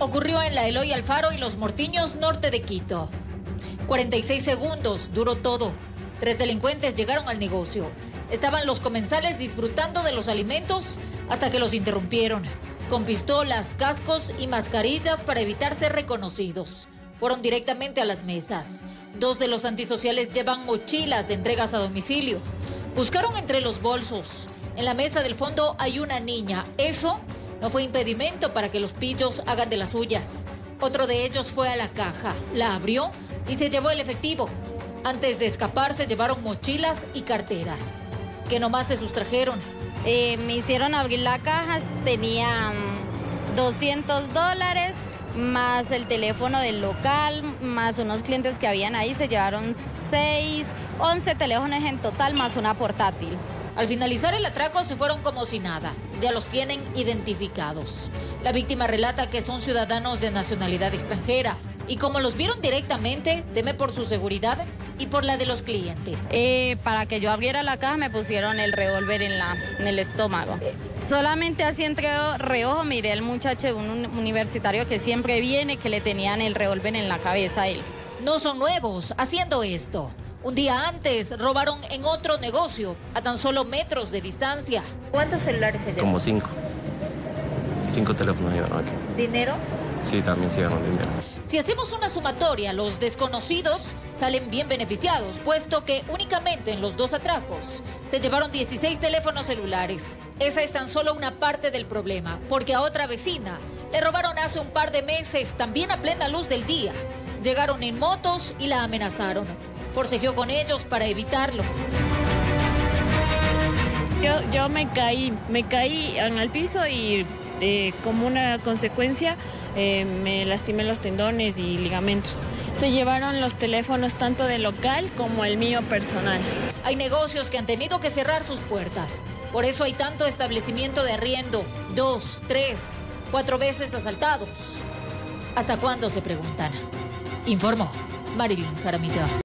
Ocurrió en la Eloy Alfaro y Los Mortiños, norte de Quito. 46 segundos duró todo. 3 delincuentes llegaron al negocio. Estaban los comensales disfrutando de los alimentos hasta que los interrumpieron. Con pistolas, cascos y mascarillas para evitar ser reconocidos. Fueron directamente a las mesas. 2 de los antisociales llevan mochilas de entregas a domicilio. Buscaron entre los bolsos. En la mesa del fondo hay una niña. Eso no fue impedimento para que los pillos hagan de las suyas. Otro de ellos fue a la caja, la abrió y se llevó el efectivo. Antes de escapar se llevaron mochilas y carteras, que nomás se sustrajeron. Me hicieron abrir la caja, tenían $200, más el teléfono del local, más unos clientes que habían ahí, se llevaron 11 teléfonos en total, más una portátil. Al finalizar el atraco se fueron como si nada. Ya los tienen identificados. La víctima relata que son ciudadanos de nacionalidad extranjera y como los vieron directamente, teme por su seguridad y por la de los clientes. Para que yo abriera la caja me pusieron el revólver en el estómago. Solamente así entre reojo miré al muchacho, un universitario que siempre viene, que le tenían el revólver en la cabeza a él. No son nuevos haciendo esto. Un día antes robaron en otro negocio, a tan solo metros de distancia. ¿Cuántos celulares se llevaron? Como 5. 5 teléfonos llevaron aquí. ¿Dinero? Sí, también se llevaron dinero. Si hacemos una sumatoria, los desconocidos salen bien beneficiados, puesto que únicamente en los 2 atracos se llevaron 16 teléfonos celulares. Esa es tan solo una parte del problema, porque a otra vecina le robaron hace un par de meses, también a plena luz del día. Llegaron en motos y la amenazaron. Forcejeó con ellos para evitarlo. Yo me caí en el piso y como una consecuencia me lastimé los tendones y ligamentos. Se llevaron los teléfonos tanto del local como el mío personal. Hay negocios que han tenido que cerrar sus puertas. Por eso hay tanto establecimiento de arriendo, 2, 3, 4 veces asaltados. ¿Hasta cuándo, se preguntan? Informó Marilyn Jaramillo.